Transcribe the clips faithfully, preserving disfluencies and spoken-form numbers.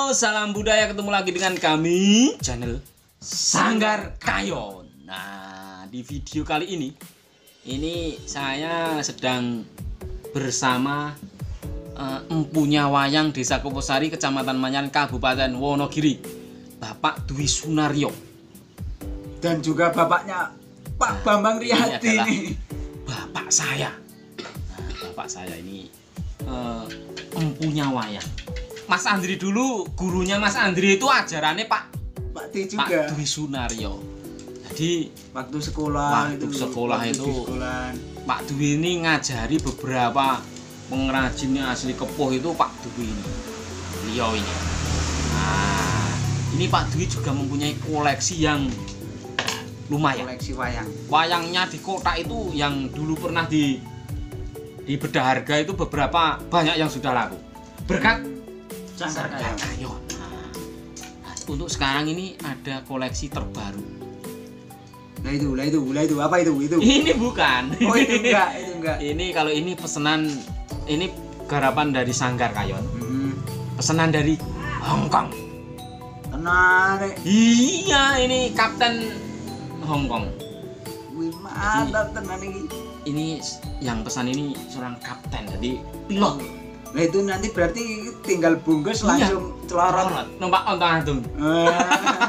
salam budaya, ketemu lagi dengan kami channel Sanggar Kayon. Nah, di video kali ini ini saya sedang bersama uh, empunya wayang Desa Kuposari, Kecamatan Manyar, Kabupaten Wonogiri, Bapak Dwi Sunaryo. Dan juga bapaknya Pak Bambang Riyadi ini. Bapak saya. Nah, bapak saya ini uh, empunya wayang. Mas Andri dulu, gurunya Mas Andri itu ajarannya Pak Pak T juga. Pak Dwi Sunaryo. Jadi waktu sekolah waktu itu, sekolah waktu itu di sekolah. Pak Dwi ini ngajari beberapa pengrajinnya asli Kepuh itu Pak Dwi ini. Beliau ini. Nah, ini Pak Dwi juga mempunyai koleksi yang lumayan. Koleksi wayang. Wayangnya di kota itu yang dulu pernah di di Bedah Harga itu beberapa banyak yang sudah laku. Berkat Sanggar Kayon. Kayon. Nah, untuk sekarang ini ada koleksi terbaru. Lah itu, lah itu, lah itu apa itu? Itu. Ini bukan. Oh, itu enggak, itu enggak. Ini kalau ini pesanan, ini garapan dari Sanggar Kayon. Hmm. Pesanan dari Hong Kong. Tenang. Iya, ini Kapten Hong Kong. Wih, mantap tenan ini. Ini yang pesan ini seorang kapten, jadi pilot. Nah itu nanti berarti tinggal bungkus Iya. langsung celorot. Numpak onta antung. Ah.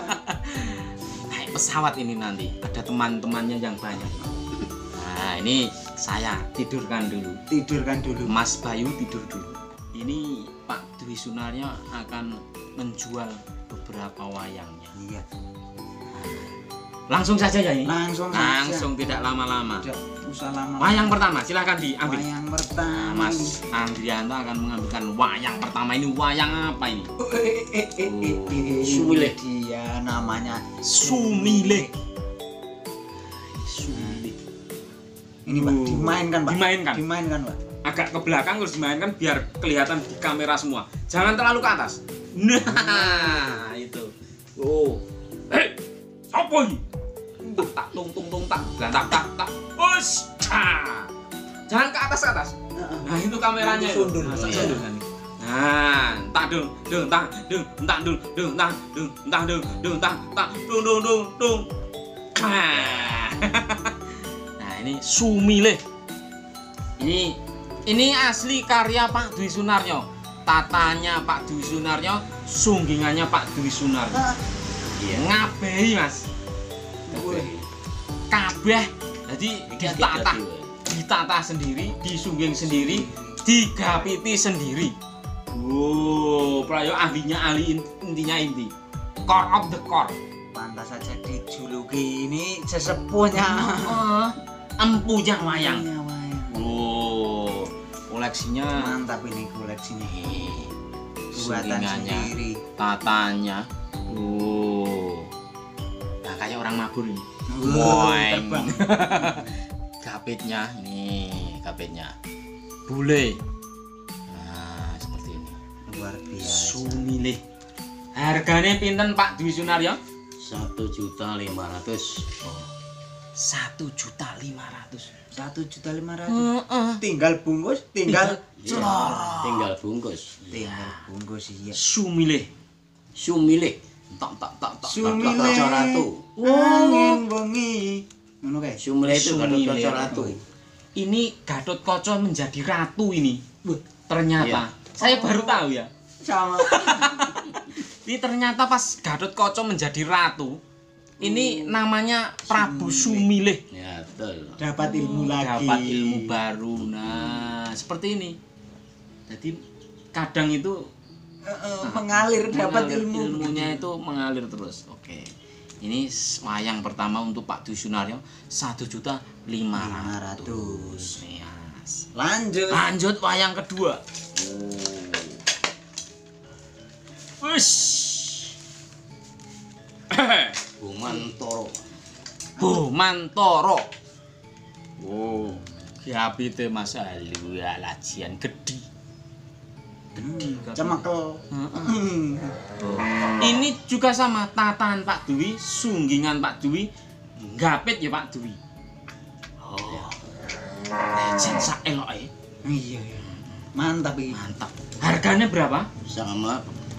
Naik pesawat ini nanti. Ada teman-temannya yang banyak. Nah, ini saya tidurkan dulu. Tidurkan dulu. Mas Bayu tidur dulu. Ini Pak Dwi Sunaryo akan menjual beberapa wayangnya. Iya. Langsung saja ya ini. Langsung saja. Langsung tidak lama-lama. Tidak usah lama. Wayang pertama, silahkan diambil. Wayang Nah, pertama. Mas Andrianto akan mengambilkan wayang pertama. Ini wayang apa ini? Oh, eh, eh, eh, eh, eh, Sumile. Dia namanya Sumile. Sumile. Ini Pak, dimainkan Pak. Dimainkan. Dimainkan Pak. Agak ke belakang terus dimainkan biar kelihatan di kamera semua. Jangan terlalu ke atas. Nah, itu. Oh. Hei, siapa ini? Tung tak tung tung tung tak, tak tak tak. Us. Jangan ke atas ke atas. Nah, itu kameranya. Itu sundur. Nah, Iya. sundur kan. Nah, tak dung dung tak dung tak dung dung tak dung tak dung dung tak tak dung dung dung dung. Nah. Nah, ini Sumile. Ini ini asli karya Pak Dwi Sunaryo. Tatanya Pak Dwi Sunaryo, sunggingannya Pak Dwi Sunaryo. Iya, ngabehi Mas. Kabeh. Jadi ditata, ditata sendiri, disungging sendiri, digapiti sendiri. Wow, prayo ahlinya ahli, intinya inti. Core of the core. Pantas saja dijuluki ini sesepuhnya. Uh, empunya wayang. Iya, wayang. Wow, koleksinya Mantap ini koleksinya. Buatan sunggingannya, sendiri. tatanya. Wow. Nah, kayak orang mabur ini. Wow, Boing. terbang. Kapitnya, ini kapitnya. Bule. Nah, seperti ini. Luar biasa. Sumile. Harganya pinten Pak Dwi Sunaryo? Satu juta lima ratus. Satu juta lima ratus. Satu juta lima ratus. Tinggal bungkus, tinggal celorot. Tinggal bungkus. Tinggal bungkus iya. Sumile. Sumile. Tak tak tak tak. Sumile. Kaca ratu. Angin wengi. Ngono kae. Sumile itu Gatot Sumile. Kaca ratu. Ini Gatot Kaca menjadi ratu ini. Ternyata. Iya. Saya baru tahu ya. Sama. Ini ternyata pas Gatot Kaca menjadi ratu, ini namanya Prabu Sumile. Ya, betul. Dapat ilmu lagi. Dapat ilmu baru. Nah, seperti ini. Jadi kadang itu Eh, eh, mengalir dapat mengalir, ilmu. ilmunya itu mengalir terus. Oke. Ini wayang pertama untuk Pak Dwi Sunaryo satu juta lima ratus. Yes. Lanjut. Lanjut wayang kedua. Wis. Bumantoro. Bu Mantoro. Oh, gapite Mas Alu lajian gede. Cemekel. Heeh. Ini juga sama tataan Pak Dwi, sunggingan Pak Dwi, gapit ya Pak Dwi. Oh. Legend sak eloke. Iya, iya. Mantap iki. Mantap. Harganya berapa? Sama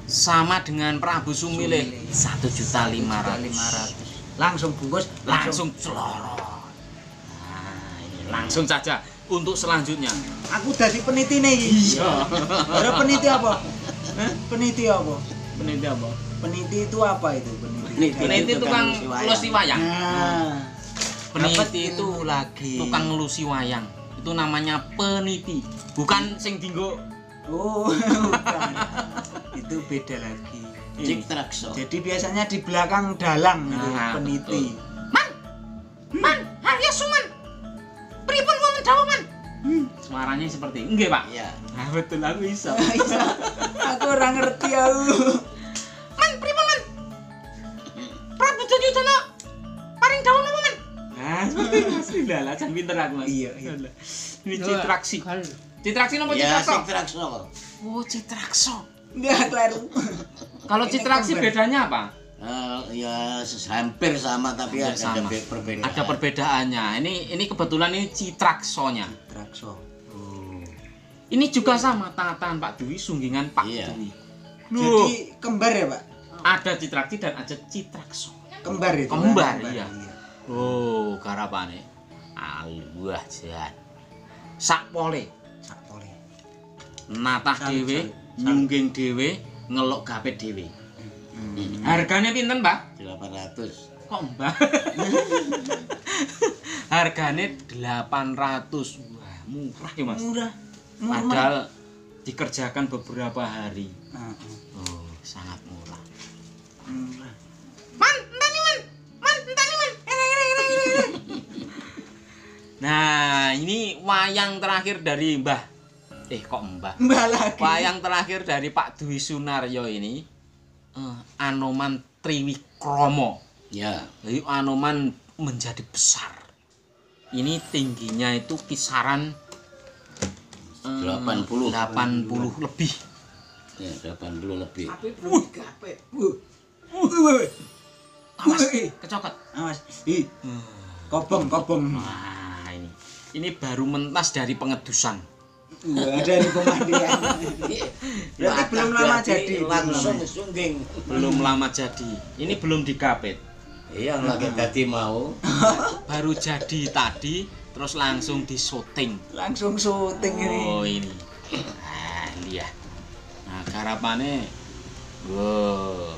sama dengan Prabu Sumilih Sumilih. satu juta lima lima ratus. ratus. Langsung bungkus, Langsung celorot. Nah, ini langsung saja untuk selanjutnya. Aku dadi peniti nih. Iya. Ada peniti apa? Hah? Peniti apa? Peniti apa? Peniti itu apa itu peniti? Peniti. Peniti tukang Tukang lusi ngelusi wayang. Nah, Peniti dapat itu ilmu lagi. tukang ngelusi wayang. Itu namanya peniti. Bukan sing dinggo. Oh, bukan. Itu beda lagi. Citrakso. Jadi biasanya di belakang dalang itu Nah, peniti. Man, Arya Suman. Pripun wonten dawuh, Man? Hmm, suaranya seperti nggih, Pak. Iya. Nah, betul aku iso. Bisa. Aku ora ngerti aku. Man, pripun, Man? Prabu Duryudana paring dawuh napa, Man? Nah, seperti Mas Rinda lah, jan pinter aku, Mas. Iya, iya. Ini Citraksi. Citraksi napa Ya, Citrakso? Citrakso. Oh, Citrakso. Enggak kleru. Kalau Ini Citraksi kembar. bedanya apa? Eh, ya hampir sama tapi Hampir ada sama. be- perbedaan. Ada perbedaannya. Ini ini kebetulan ini Citraksonya. Trakso. Oh. Ini juga sama tangan Pak Dwi, sunggingan Pak Iya. Dwi. Jadi kembar ya, Pak? Ada Citraksi dan ada Citrakso. Kembar itu. Kembar, kan? iya. Oh, garapane. Aluah jan. Sakpole, Sakpole. natah Sal- dhewe, sal- nyungging dhewe, ngelok gapet dhewe. Hmm. Harganya pinten, Pak? delapan ratus. Kok, Mbak? Harganya delapan ratus. Wah, murah ya, Mas. Murah. Murah. Padahal dikerjakan beberapa hari. Nah, Oh, sangat murah. murah. Man, entani, Man. Man, entani, Man. Ere, ere, ere, ere. Nah, ini wayang terakhir dari Mbah. Eh, kok Mbah? Mbak lagi. Wayang terakhir dari Pak Dwi Sunaryo ini eh, Anoman Triwikromo. Ya. Jadi Anoman menjadi besar. Ini tingginya itu kisaran eh, delapan puluh. delapan puluh lebih. Ya, delapan puluh lebih. Tapi belum digapet. Wuh. Wuh. Awas, Wuh. kecokot. Awas. Ih, kobong, kobong. Wah, ini ini baru mentas dari pengedusan. Enggak ada di pemandian. Berarti belum lama Berarti jadi. langsung Belum lama. sungging. Belum lama jadi. Ini belum digapet. Iya, lagi tadi mau. Baru jadi tadi, terus langsung disyuting. Langsung syuting ini. Oh ini. Nah, lihat. Nah, garapane. Wow.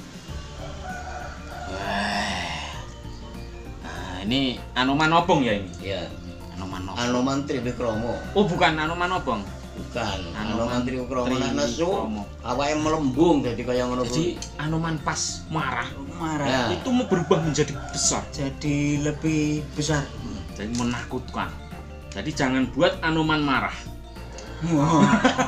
Wah. Nah, ini Anoman Obong ya ini. Ya. Anoman Obong. Anoman Triwikromo. Oh, bukan Anoman Obong. Bukan. Anoman Anoman Triwikromo nek nesu Triwikromo. awake melembung dadi kaya ngono Jadi kuwi. Anoman pas marah Marah. Ya. itu mau berubah menjadi besar. Jadi lebih besar. Jadi menakutkan. Jadi jangan buat Anoman marah. Wow.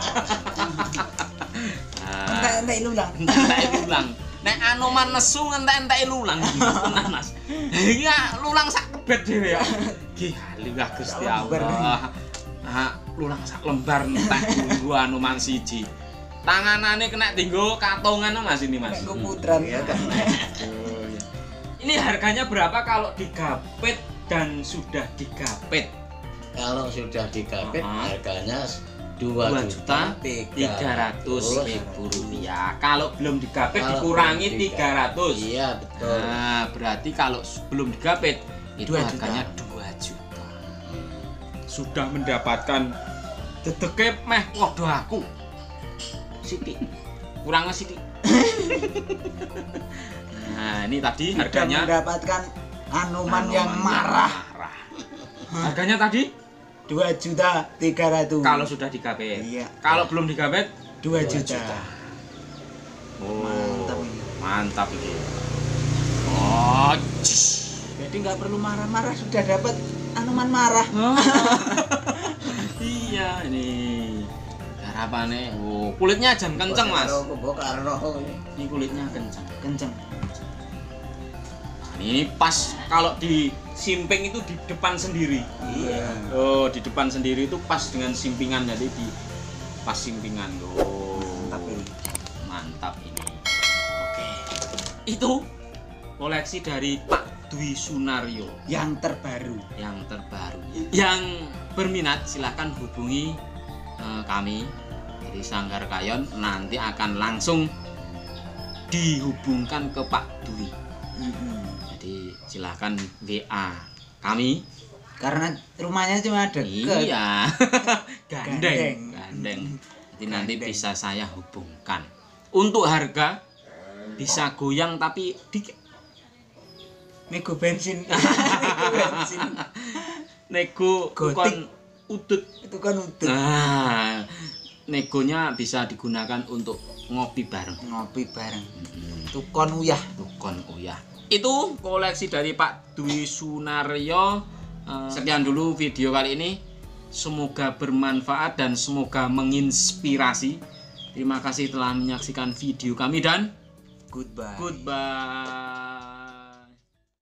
Nah, Entek-entek lulang. entek lulang. Nek Anoman nesu entek-entek lulang. Tenan, Mas. Iya, lulang sak kebet dhewe ya. Gih, liwah Gusti Allah. Ah, lulang sak lembar entek tunggu Anoman siji. Tanganane kena dinggo katongan Mas ini, Mas. Nek kuputran. Iya kan. Oh, iya. Ini harganya berapa kalau digapet dan sudah digapet? Kalau sudah digapet Ah. harganya dua juta tiga ratus ribu rupiah. Kalau belum digapet Kalau dikurangi belum tiga ratus. Iya, betul. Nah, berarti kalau belum digapet itu Dua harganya dua juta. Sudah mendapatkan dedeke meh podo aku. Siti. Kurang siti. Nah, ini tadi Sudah harganya mendapatkan Anoman yang Anoman marah. marah. Harganya tadi dua juta tiga ratus. kalau sudah digapet. Iya. Kalau belum digapet dua dua juta. juta. oh, Mantap ini. mantap ini. Oh, cus. Jadi nggak perlu marah-marah sudah dapat Anoman marah. Iya ini harapannya. Oh, kulitnya jam kenceng Mas. Karo kebo karo. Ini kulitnya kenceng. Kenceng. Nah, ini pas kalau di simping itu di depan sendiri. Iya. Oh, di depan sendiri itu pas dengan simpingan, jadi di pas simpingan. Oh, Mantap ini. mantap ini. Oke. Itu koleksi dari Pak Dwi Sunaryo Yang terbaru. yang terbaru. Yang berminat silahkan hubungi eh, kami dari Sanggar Kayon, nanti akan langsung dihubungkan ke Pak Dwi. Mm-mm. Jadi silahkan W A kami. Karena rumahnya cuma dekat. Iya. Gandeng. Gandeng. Gandeng. Jadi Gandeng. nanti bisa saya hubungkan. Untuk harga bisa goyang tapi dikit. Nego bensin. Nego bensin. Nego Gotik. kon udut. Itu kan udah Nah, negonya bisa digunakan untuk ngopi bareng. ngopi bareng. Hmm. Tukon uyah. Tukon uyah. Itu koleksi dari Pak Dwi Sunaryo. Eh, Sekian dulu video kali ini. Semoga bermanfaat dan semoga menginspirasi. Terima kasih telah menyaksikan video kami dan Goodbye. goodbye.